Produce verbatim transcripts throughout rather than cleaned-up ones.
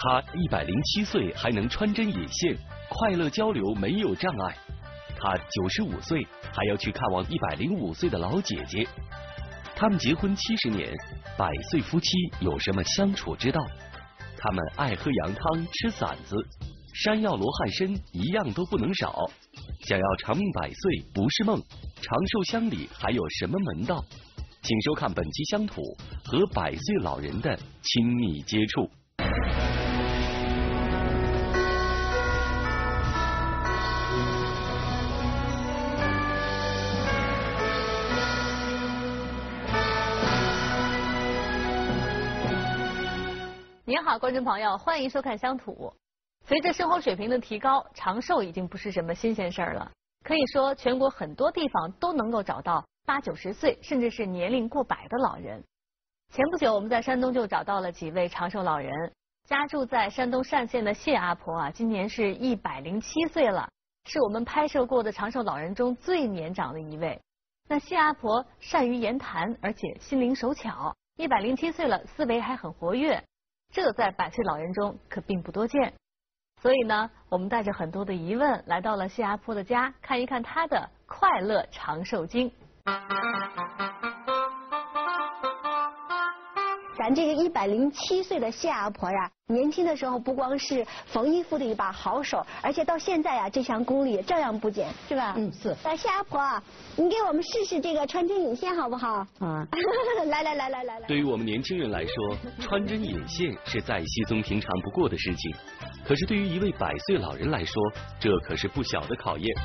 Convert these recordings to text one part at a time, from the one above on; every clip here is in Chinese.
他一百零七岁还能穿针引线，快乐交流没有障碍。他九十五岁还要去看望一百零五岁的老姐姐。他们结婚七十年，百岁夫妻有什么相处之道？他们爱喝羊汤，吃馓子，山药罗汉参一样都不能少。想要长命百岁不是梦，长寿乡里还有什么门道？请收看本期乡土和百岁老人的亲密接触。 您好，观众朋友，欢迎收看乡土。随着生活水平的提高，长寿已经不是什么新鲜事儿了。可以说，全国很多地方都能够找到八九十岁，甚至是年龄过百的老人。前不久，我们在山东就找到了几位长寿老人。家住在山东单县的谢阿婆啊，今年是一百零七岁了，是我们拍摄过的长寿老人中最年长的一位。那谢阿婆善于言谈，而且心灵手巧，一百零七岁了，思维还很活跃。这在百岁老人中可并不多见，所以呢，我们带着很多的疑问来到了谢阿婆的家，看一看她的快乐长寿经。 咱这个一百零七岁的谢阿婆呀，年轻的时候不光是缝衣服的一把好手，而且到现在呀，这项功力也照样不减，是吧？ 嗯，是。 来，谢阿婆，你给我们试试这个穿针引线好不好？啊，来来来来来来。 对于我们年轻人来说，穿针引线是再稀松平常不过的事情，可是对于一位百岁老人来说，这可是不小的考验。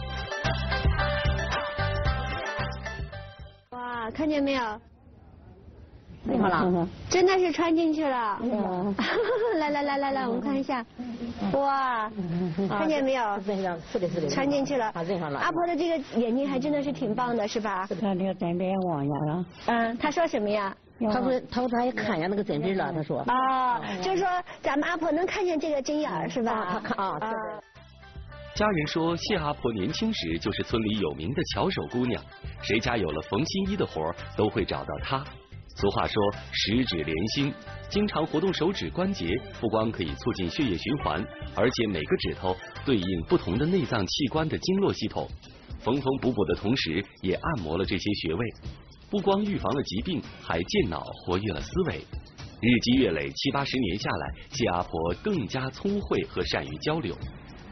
哇，看见没有？ 你好了， 真的是穿进去了。嗯、来来来来来，我们看一下。哇，看见没有？ 是的，是的， 穿进去了。阿婆的这个眼睛还真的是挺棒的，是吧？ 他那个针针忘下了。 嗯，他说什么呀？ 他说，他说他也看见那个针针了。他说。 啊，就是说咱们阿婆能看见这个针眼儿，是吧？ 他看啊，是的。 家人说，谢阿婆年轻时就是村里有名的巧手姑娘，谁家有了缝新衣的活都会找到她。俗话说十指连心，经常活动手指关节，不光可以促进血液循环，而且每个指头对应不同的内脏器官的经络系统，缝缝补补的同时也按摩了这些穴位，不光预防了疾病，还健脑活跃了思维。日积月累，七八十年下来，谢阿婆更加聪慧和善于交流。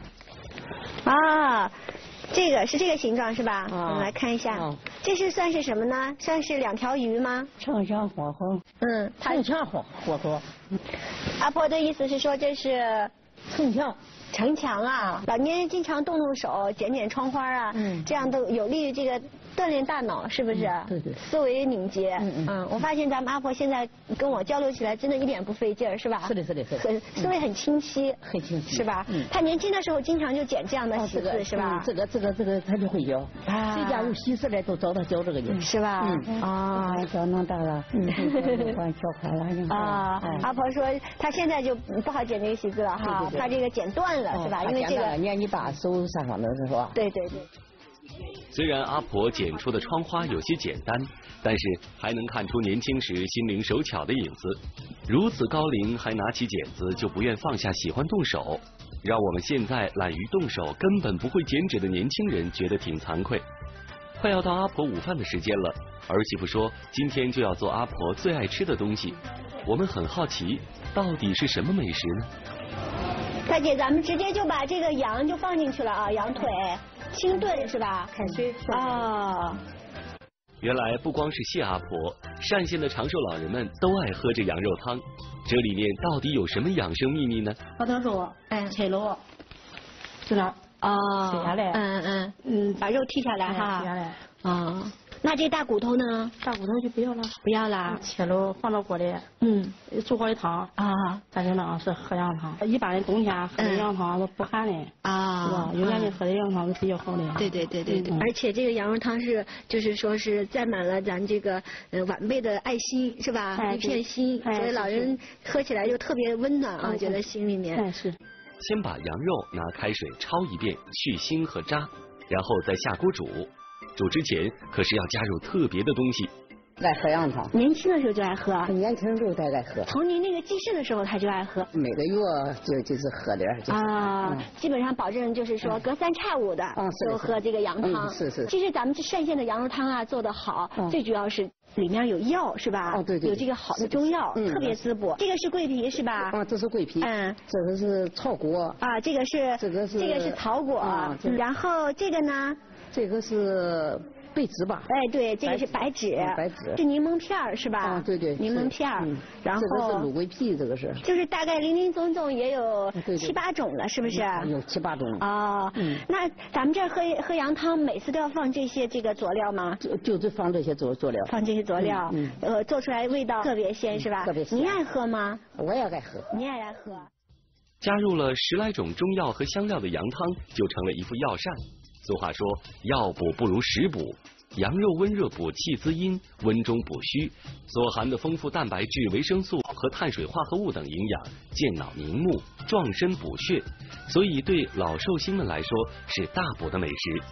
啊，这个是这个形状是吧？ 啊、 我们来看一下， 啊、 这是算是什么呢？算是两条鱼吗？ 城墙火候。 嗯， 城墙火火候。 阿婆的意思是说这是城墙。 城墙啊，老年人经常动动手，剪剪窗花啊，嗯，这样都有利于这个锻炼大脑，是不是？ 嗯、对对。 思维敏捷。嗯嗯。嗯，我发现咱们阿婆现在跟我交流起来，真的一点不费劲儿，是吧？ 是的，是的，是的。 很思维很清晰。 很清晰。 是吧？嗯。他年轻的时候经常就剪这样的喜字，是吧？ 这个这个这个他就会教。啊。谁家有喜事来都找他教这个的。 是吧？ 嗯。啊，教弄大了。嗯。管教快了。 啊。阿婆说，她现在就不好剪这个喜字了哈，怕这个剪断了，是吧？因为这个。 年纪大，手上上的是吧？ 对对对。 虽然阿婆剪出的窗花有些简单，但是还能看出年轻时心灵手巧的影子。如此高龄还拿起剪子就不愿放下，喜欢动手，让我们现在懒于动手、根本不会剪纸的年轻人觉得挺惭愧。快要到阿婆午饭的时间了，儿媳妇说今天就要做阿婆最爱吃的东西。我们很好奇，到底是什么美食呢？ 大姐，咱们直接就把这个羊就放进去了啊，羊腿清炖是吧？ 开水啊。 原来不光是谢阿婆，单县的长寿老人们都爱喝这羊肉汤。这里面到底有什么养生秘密呢？ 把它肉，哎，切了，就那啊， 切下来， 嗯嗯嗯，把肉剔下来哈， 剔下来， 啊。那这大骨头呢？ 大骨头就不要了， 不要了。 切了放到锅里， 嗯， 煮好的汤啊， 咱就那是喝羊汤。一般的冬天喝的羊汤都不寒的啊， 是吧？有年龄喝的羊汤是比较好的。 对对对对对，而且这个羊肉汤是就是说是载满了咱这个呃晚辈的爱心，是吧？一片心，所以老人喝起来就特别温暖啊，觉得心里面。 是。 先把羊肉拿开水焯一遍，去腥和渣，然后再下锅煮。煮之前可是要加入特别的东西， 爱喝羊汤。 年轻的时候就爱喝。 年轻的时候才爱喝。 从您那个记事的时候他就爱喝。 每个月就就是喝点儿。 啊，基本上保证就是说隔三差五的就喝这个羊汤。 是是。 其实咱们这单县的羊肉汤啊做得好，最主要是里面有药是吧？ 哦对对。 有这个好的中药，特别滋补。这个是桂皮是吧？ 啊，这是桂皮。嗯。这个是草果。 啊，这个是这个是这个是草果。然后这个呢？ 这个是白芷吧？ 哎，对，这个是白芷， 白芷是柠檬片儿是吧？ 啊，对对， 柠檬片儿。然后这个是芦桂皮，这个是。 就是大概零零总总也有七八种了，是不是？ 有七八种。 哦，嗯。那咱们这儿喝喝羊汤，每次都要放这些这个佐料吗？ 就就是放这些佐佐料。 放这些佐料，嗯，呃，做出来味道特别鲜，是吧？ 特别鲜。 您爱喝吗？ 我也爱喝。 你也爱喝。 加入了十来种中药和香料的羊汤，就成了一副药膳。俗话说，药补不如食补。羊肉温热补气滋阴，温中补虚，所含的丰富蛋白质、维生素和碳水化合物等营养，健脑明目、壮身补血，所以对老寿星们来说是大补的美食。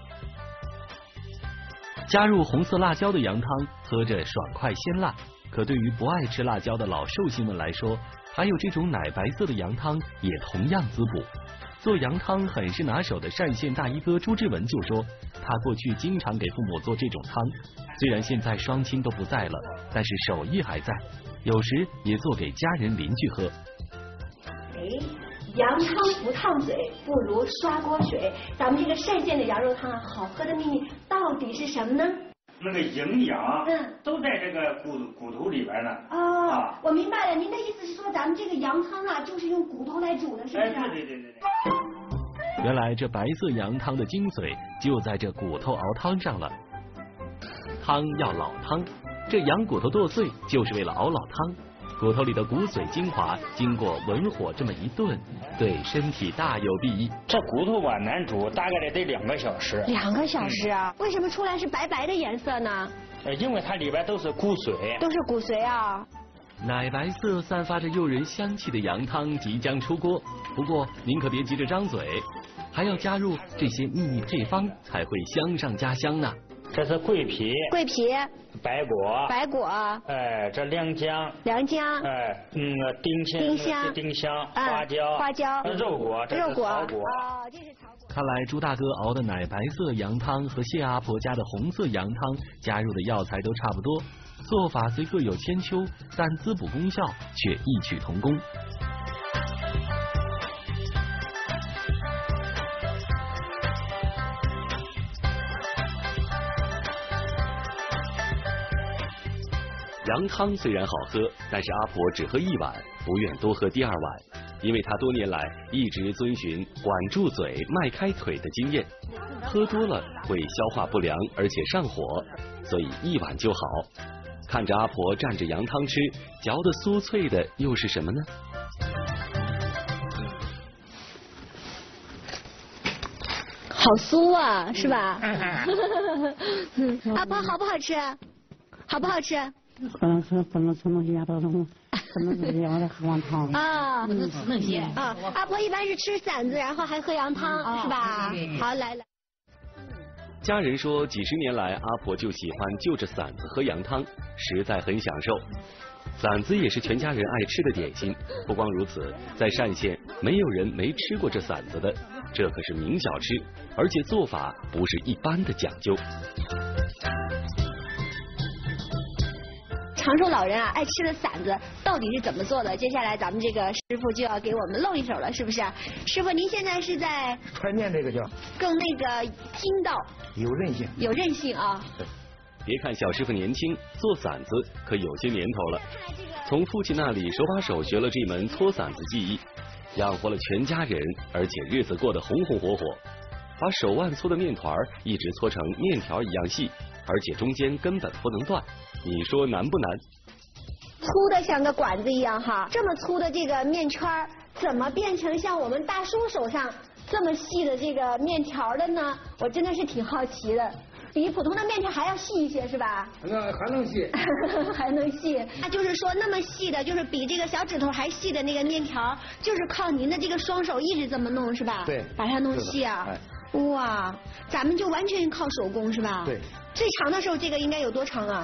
加入红色辣椒的羊汤，喝着爽快鲜辣，可对于不爱吃辣椒的老寿星们来说，还有这种奶白色的羊汤也同样滋补。做羊汤很是拿手的单县大衣哥朱志文就说，他过去经常给父母做这种汤，虽然现在双亲都不在了，但是手艺还在，有时也做给家人邻居喝。 哎，羊汤不烫嘴，不如刷锅水。咱们这个单县的羊肉汤啊，好喝的秘密到底是什么呢？ 那个营养，嗯，都在这个骨骨头里边呢。 哦，啊，我明白了，您的意思是说咱们这个羊汤啊，就是用骨头来煮的，是不是？ 哎，对对对对对。 原来这白色羊汤的精髓就在这骨头熬汤上了。汤要老汤，这羊骨头剁碎就是为了熬老汤。骨头里的骨髓精华经过文火这么一炖，对身体大有裨益。 这骨头吧难煮，大概得得两个小时。 两个小时啊？嗯、为什么出来是白白的颜色呢？ 呃，因为它里边都是骨髓。 都是骨髓啊。 奶白色、散发着诱人香气的羊汤即将出锅，不过您可别急着张嘴，还要加入这些秘密配方才会香上加香呢。 这是桂皮， 桂皮， 白果， 白果， 哎，这良姜， 良姜， 哎，嗯，丁香， 丁香， 丁香， 啊、 花椒， 花椒， 肉果，这是肉果， 草果。 哦，这是草果。 看来朱大哥熬的奶白色羊汤和谢阿婆家的红色羊汤加入的药材都差不多，做法虽各有千秋，但滋补功效却异曲同工。羊汤虽然好喝，但是阿婆只喝一碗，不愿多喝第二碗，因为她多年来一直遵循管住嘴、迈开腿的经验，喝多了会消化不良，而且上火，所以一碗就好。看着阿婆蘸着羊汤吃，嚼得酥脆的又是什么呢？ 好酥啊，是吧？阿婆好不好吃？好不好吃？ 不能吃，不能吃那些鸭头汤，不能吃羊的喝羊汤。 啊， 不能吃那些。 啊，阿婆一般是吃馓子，然后还喝羊汤，是吧？好，来来。 家人说，几十年来阿婆就喜欢就着馓子喝羊汤，实在很享受。馓子也是全家人爱吃的点心。不光如此，在单县没有人没吃过这馓子的，这可是名小吃，而且做法不是一般的讲究。 长寿老人啊，爱吃的馓子到底是怎么做的？接下来咱们这个师傅就要给我们露一手了，是不是？师傅，您现在是在传念这个叫更那个筋道， 有韧性， 有韧性啊。 别看小师傅年轻，做馓子可有些年头了。从父亲那里手把手学了这门搓馓子技艺，养活了全家人，而且日子过得红红火火。把手腕粗的面团一直搓成面条一样细，而且中间根本不能断。你说难不难？ 粗的像个管子一样哈，这么粗的这个面圈怎么变成像我们大叔手上这么细的这个面条的呢？我真的是挺好奇的。比普通的面条还要细一些是吧？ 那还能细， 还能细。那就是说那么细的，就是比这个小指头还细的那个面条，就是靠您的这个双手一直这么弄是吧？ 对， 把它弄细啊。 哎、 哇，咱们就完全靠手工是吧？ 对。 最长的时候这个应该有多长啊？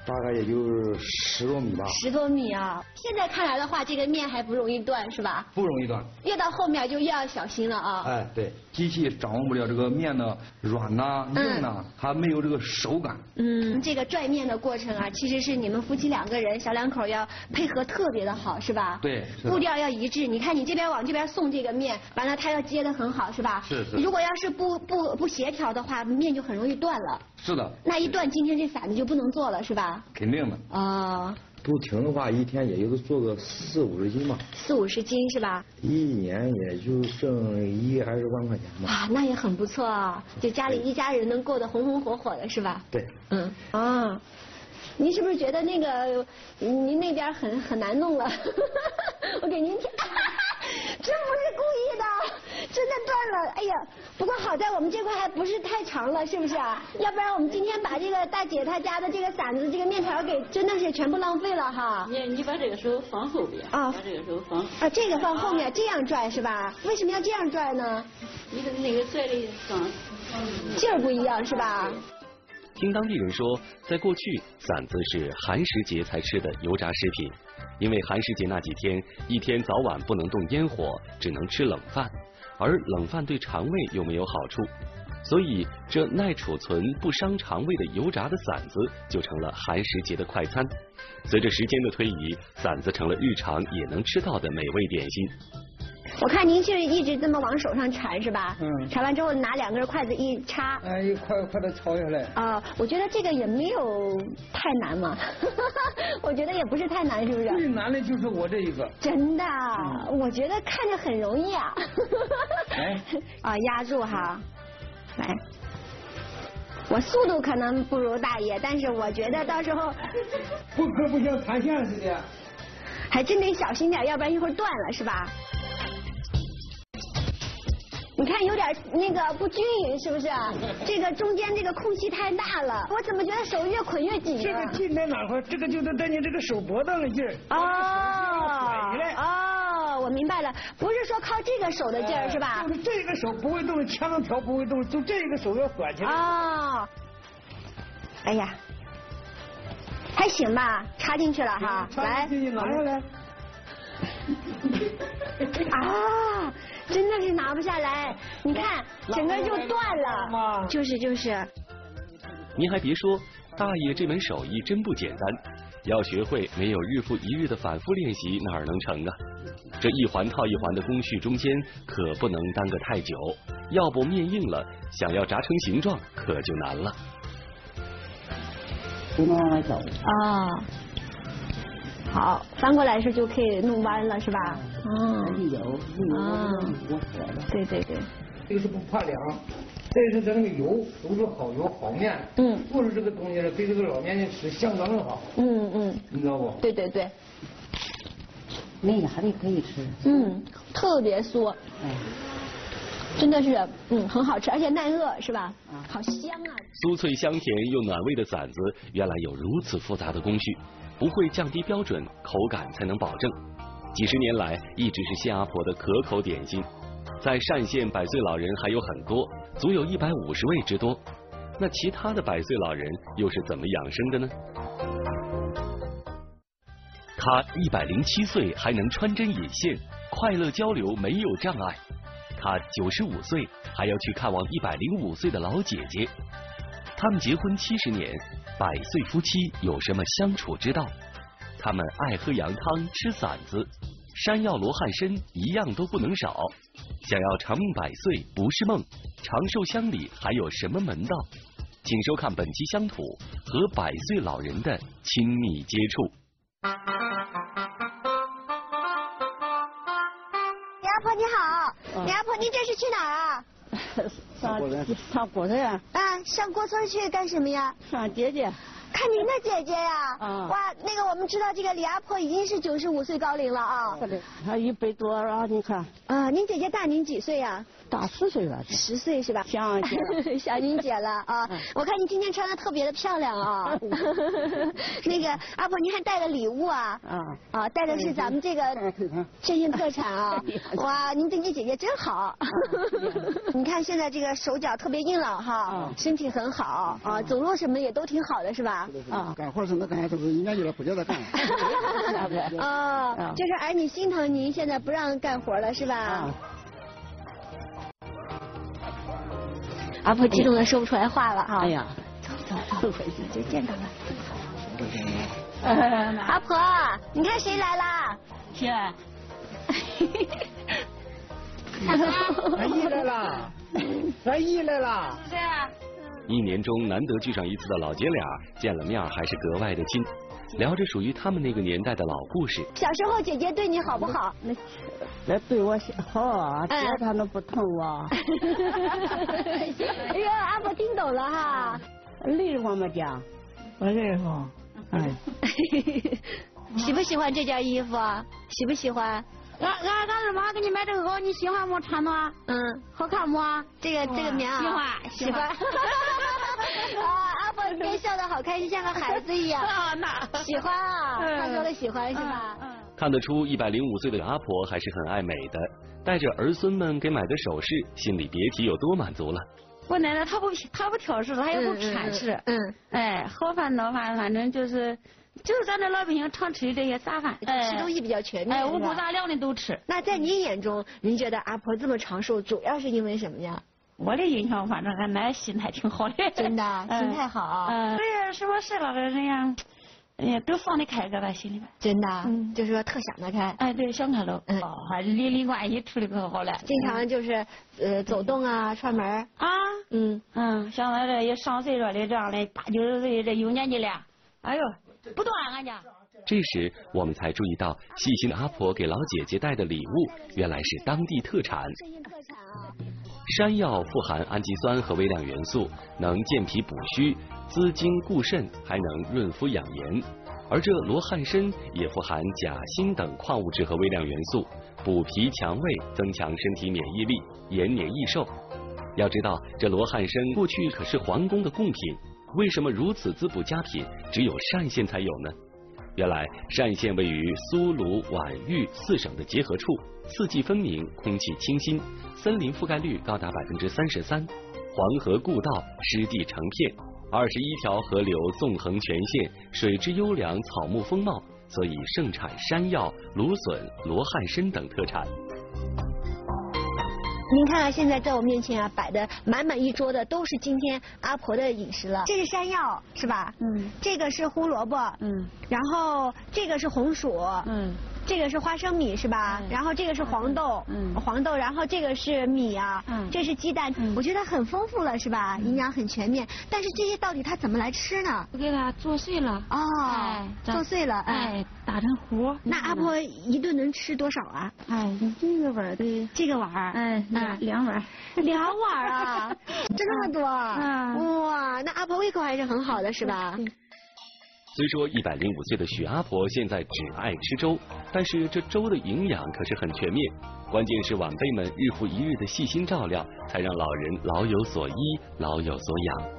大概也就是十多米吧。 十多米啊！现在看来的话，这个面还不容易断，是吧？ 不容易断。 越到后面就越要小心了啊。 哎，对，机器掌握不了这个面的软呐、硬呐，还没有这个手感。 嗯，这个拽面的过程啊，其实是你们夫妻两个人小两口要配合特别的好，是吧？ 对，是的。 步调要一致。你看你这边往这边送这个面，完了他要接得很好，是吧？ 是是。 如果要是不不不协调的话，面就很容易断了。 是的。 那一断，今天这馓子就不能做了，是吧？ 肯定的。 哦。 不停的话，一天也就是做个四五十斤吧。 四五十斤是吧？ 一年也就挣一二十万块钱吧。 啊，那也很不错啊，就家里一家人能过得红红火火的，是吧？ 对。 嗯。啊。您是不是觉得那个您那边很很难弄了？我给您听，真不是故意的，真的断了。哎呀，不过好在我们这块还不是太长了，是不是啊？要不然我们今天把这个大姐她家的这个馓子、这个面条给真的是全部浪费了哈。 你你把这个手放后边， 啊， 把这个手放啊，这个放后面，这样拽是吧？为什么要这样拽呢？ 你的那个拽的放劲儿不一样是吧？ 听当地人说，在过去馓子是寒食节才吃的油炸食品，因为寒食节那几天，一天早晚不能动烟火，只能吃冷饭，而冷饭对肠胃又没有好处，所以这耐储存、不伤肠胃的油炸的馓子就成了寒食节的快餐。随着时间的推移，馓子成了日常也能吃到的美味点心。 我看您是一直这么往手上缠是吧？ 嗯。 缠完之后拿两根筷子一插。 哎，一块块的抄下来。 啊，我觉得这个也没有太难嘛，我觉得也不是太难，是不是？ 最难的就是我这一个。 真的，嗯、我觉得看着很容易啊。 来。 啊，压住哈，来。我速度可能不如大爷，但是我觉得到时候。 不可不像弹线似的。 还真得小心点，要不然一会儿断了，是吧？你看有点那个不均匀，是不是？这个中间这个空隙太大了，我怎么觉得手越捆越紧？ 这个劲在哪块？这个就得在你这个手脖子上的劲儿。 哦。哦，我明白了，不是说靠这个手的劲儿、哎、是吧？ 就是这个手不会动，枪条不会动，就这个手要转起来。 哦。哎呀。还行吧，插进去了哈，来， 拿下来。 啊，真的是拿不下来，你看整个就断了，就是就是。 您还别说，大爷这门手艺真不简单，要学会没有日复一日的反复练习，哪儿能成啊？这一环套一环的工序中间可不能耽搁太久，要不面硬了，想要炸成形状可就难了。 不能往外走啊，好，翻过来是就可以弄弯了，是吧？ 嗯，有， 啊， 我舍了。 对对对， 这个是不怕凉，这是咱那个油都是好油好面，嗯，做出这个东西来对这个老年人吃相当的好， 嗯嗯， 你知道不？ 对对对， 没牙的可以吃， 嗯，特别酥，嗯。真的是，嗯，很好吃，而且耐饿，是吧？啊，好香啊！ 酥脆香甜又暖胃的馓子，原来有如此复杂的工序，不会降低标准，口感才能保证。几十年来，一直是谢阿婆的可口点心。在单县，百岁老人还有很多，足有一百五十位之多。那其他的百岁老人又是怎么养生的呢？他一百零七岁还能穿针引线，快乐交流没有障碍。他九十五岁还要去看望一百零五岁的老姐姐。他们结婚七十年，百岁夫妻有什么相处之道？他们爱喝羊汤，吃馓子，山药罗汉参一样都不能少。想要长命百岁不是梦，长寿乡里还有什么门道？请收看本期乡土和百岁老人的亲密接触。 李阿婆你好，李阿婆您这是去哪儿啊？ 上上锅村呀。 啊，上锅村去干什么呀？ 上姐姐。 看您的姐姐呀。 啊。 哇，那个我们知道这个李阿婆已经是九十五岁高龄了啊。 对，她一百多啊，你看。 啊，您姐姐大您几岁呀？ 大十岁了。 十岁是吧？ 像姐。 像您姐了啊！我看您今天穿的特别的漂亮啊。那个阿婆您还带了礼物啊？啊。啊，带的是咱们这个镇县特产啊！哇，您对你姐姐真好。你看现在这个手脚特别硬朗哈，身体很好啊，走路什么也都挺好的是吧？ 啊，干活是能干，就是年纪了不叫他干。 哦，就是儿女心疼您，现在不让干活了是吧？啊。阿婆激动的说不出来话了啊！ 哎呀， 走走走，就见到了。阿婆，你看谁来啦？ 天。 咱姨来了，咱姨来了。 对啊。 一年中难得聚上一次的老姐俩，见了面还是格外的亲，聊着属于他们那个年代的老故事。 小时候姐姐对你好不好？ 那那对我好啊，姐她都不疼我。 哎呦，阿婆听懂了哈。 累慌吗家？ 我累慌。哎。 喜不喜欢这件衣服？喜不喜欢？ 俺俺俺二妈给你买这个袄，你喜欢不？穿的？嗯，好看不？ 这个这个棉袄。 喜欢喜欢。啊，阿婆今天笑得好开心，像个孩子一样。 啊，那喜欢啊，他说的喜欢是吧？嗯。 看得出一百零五岁的阿婆还是很爱美的，带着儿孙们给买的首饰，心里别提有多满足了。 我奶奶她不她不挑食，她也不偏食。嗯。哎，好饭孬饭，反正就是。就是咱这老百姓常吃的这些杂饭， 吃东西比较全面， 哎，五谷杂粮的都吃。 那在您眼中，您觉得阿婆这么长寿，主要是因为什么呀？ 我的印象，反正俺奶心态挺好的。 真的，心态好。 嗯，对呀，什么事了，人家，哎呀，都放得开，搁咱心里边。 真的，嗯，就是说特想得开。 哎，对，想开了。嗯，还是邻里关系处理可好了。 经常就是呃走动啊，串门。 啊。嗯嗯，像咱这也上岁数的这样的八九十岁这有年纪了，哎呦。不断俺家。 这时我们才注意到，细心的阿婆给老姐姐带的礼物，原来是当地特产。山药富含氨基酸和微量元素，能健脾补虚、滋精固肾，还能润肤养颜。而这罗汉参也富含钾、锌等矿物质和微量元素，补脾强胃，增强身体免疫力，延年益寿。要知道，这罗汉参过去可是皇宫的贡品。为什么如此滋补佳品只有单县才有呢？原来单县位于苏鲁皖豫四省的结合处，四季分明，空气清新，森林覆盖率高达百分之三十三，黄河故道湿地成片，二十一条河流纵横全线，水质优良，草木丰茂，所以盛产山药、芦笋、罗汉参等特产。 您看啊，现在在我面前啊摆的满满一桌的都是今天阿婆的饮食了。这是山药是吧？嗯。这个是胡萝卜。嗯。然后这个是红薯。嗯。这个是花生米是吧？然后这个是黄豆。嗯。黄豆，然后这个是米啊。嗯。这是鸡蛋，我觉得很丰富了是吧？营养很全面。但是这些到底它怎么来吃呢？ 我给它做碎了。 哦。做碎了。 哎，打成糊。 那阿婆一顿能吃多少啊？ 哎，这个碗的。 这个碗。 哎。两两碗， 两碗啊，这么多，嗯、哇，那阿婆胃口还是很好的，是吧？ 虽说一百零五岁的许阿婆现在只爱吃粥，但是这粥的营养可是很全面。关键是晚辈们日复一日的细心照料，才让老人老有所依，老有所养。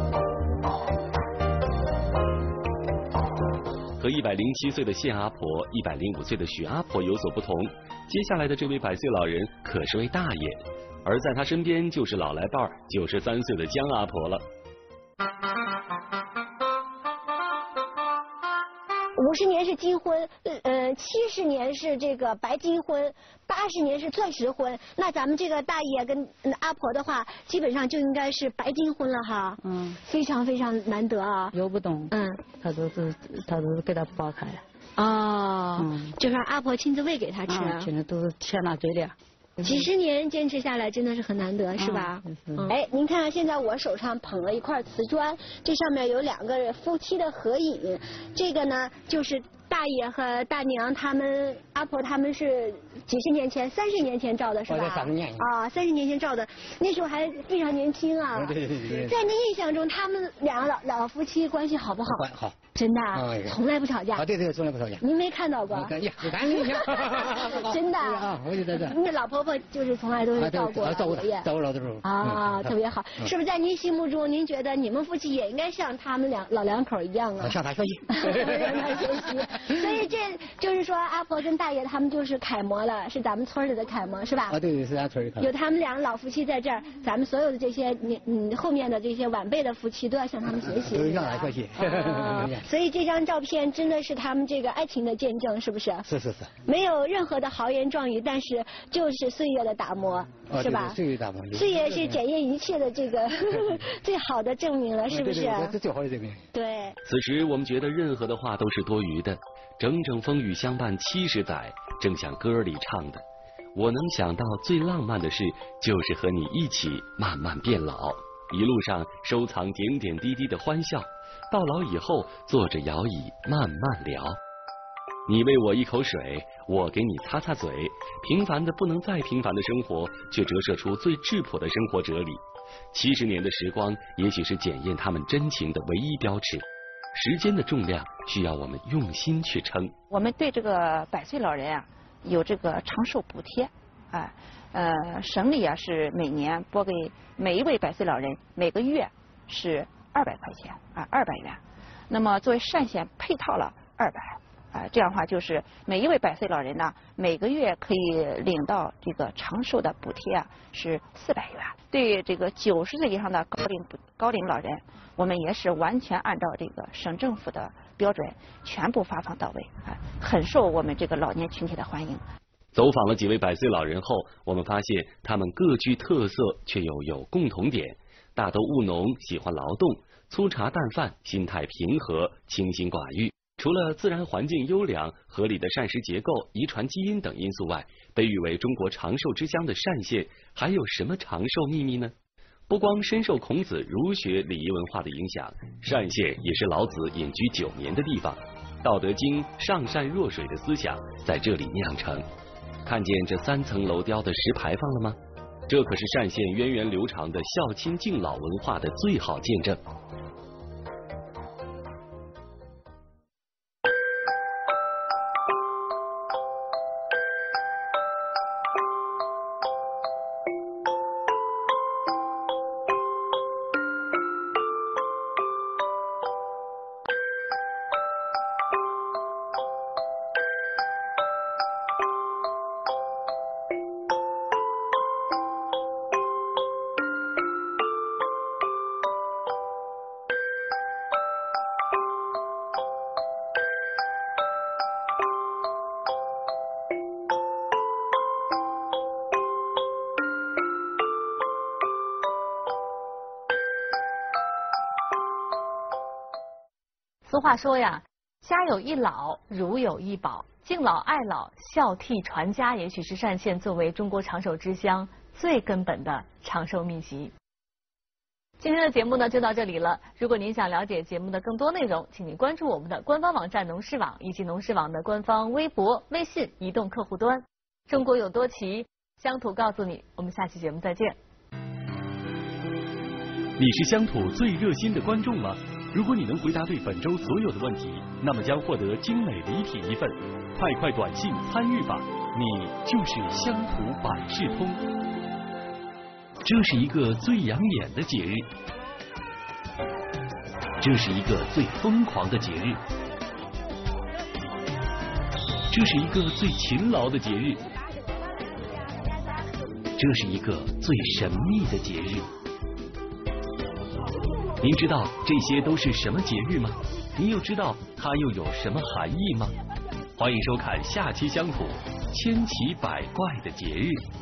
和一百零七岁的谢阿婆、一百零五岁的许阿婆有所不同，接下来的这位百岁老人可是位大爷，而在他身边就是老来伴九十三岁的江阿婆了。 五十年是金婚，呃，七十年是这个白金婚，八十年是钻石婚。那咱们这个大爷跟阿婆的话，基本上就应该是白金婚了哈。嗯，非常非常难得啊。 有不懂，嗯，他都是他都是给他剥开。 哦，嗯，就是阿婆亲自喂给他吃， 现在都是舔他嘴里。 几十年坚持下来真的是很难得，是吧？嗯。哎，您看现在我手上捧了一块瓷砖，这上面有两个夫妻的合影。这个呢，就是大爷和大娘他们，阿婆他们是几十年前、三十年前照的，是吧？ 三十年。 啊，三十年前照的，那时候还非常年轻啊。对对对。在您印象中，他们两个老老夫妻关系好不好？ 好。 真的啊？从来不吵架。 啊，对对，从来不吵架。 您没看到过？ 呀，你看你看。 真的啊，我就在这。 那老婆婆就是从来都是照顾照顾他，照顾老的时候。 啊，特别好。是不是在您心目中，您觉得你们夫妻也应该像他们两老两口一样啊？ 向他学习。 向他学习。所以这就是说，阿婆跟大爷他们就是楷模了，是咱们村里的楷模，是吧？ 啊，对对，是咱村里楷模。 有他们两个老夫妻在这儿，咱们所有的这些你嗯后面的这些晚辈的夫妻都要向他们学习。 都向他学习。 所以这张照片真的是他们这个爱情的见证，是不是？ 是是是。 没有任何的豪言壮语，但是就是岁月的打磨，是吧？ 岁月打磨。 岁月是检验一切的这个最好的证明了，是不是？ 这最好的证明。 对。 此时我们觉得任何的话都是多余的。整整风雨相伴七十载，正像歌里唱的，我能想到最浪漫的事，就是和你一起慢慢变老，一路上收藏点点滴滴的欢笑，到老以后坐着摇椅慢慢聊。你喂我一口水，我给你擦擦嘴，平凡的不能再平凡的生活，却折射出最质朴的生活哲理。七十年的时光，也许是检验他们真情的唯一标尺。时间的重量需要我们用心去称。 我们对这个百岁老人啊，有这个长寿补贴，啊，呃，省里啊是每年拨给每一位百岁老人每个月是二百块钱啊，二百元。那么作为单县配套了二百，啊，这样的话就是每一位百岁老人呢，每个月可以领到这个长寿的补贴啊是四百元。对这个九十岁以上的高龄高龄老人，我们也是完全按照这个省政府的标准，全部发放到位，啊，很受我们这个老年群体的欢迎。 走访了几位百岁老人后，我们发现他们各具特色，却又有共同点：大都务农，喜欢劳动，粗茶淡饭，心态平和，清心寡欲。除了自然环境优良、合理的膳食结构、遗传基因等因素外，被誉为中国长寿之乡的单县还有什么长寿秘密呢？不光深受孔子儒学礼仪文化的影响，单县也是老子隐居九年的地方。道德经上善若水的思想在这里酿成。看见这三层楼雕的石牌坊了吗？这可是单县源远流长的孝亲敬老文化的最好见证。 俗话说呀，家有一老，如有一宝，敬老爱老，孝悌传家，也许是单县作为中国长寿之乡最根本的长寿秘籍。今天的节目呢就到这里了。如果您想了解节目的更多内容，请您关注我们的官方网站农事网以及农事网的官方微博、微信、移动客户端。中国有多奇，乡土告诉你。我们下期节目再见。 你是乡土最热心的观众吗？如果你能回答对本周所有的问题，那么将获得精美礼品一份。快快短信参与吧，你就是乡土百事通。这是一个最养眼的节日，这是一个最疯狂的节日，这是一个最勤劳的节日，这是一个最神秘的节日。您知道这些都是什么节日吗？您又知道它又有什么含义吗？欢迎收看下期乡土千奇百怪的节日。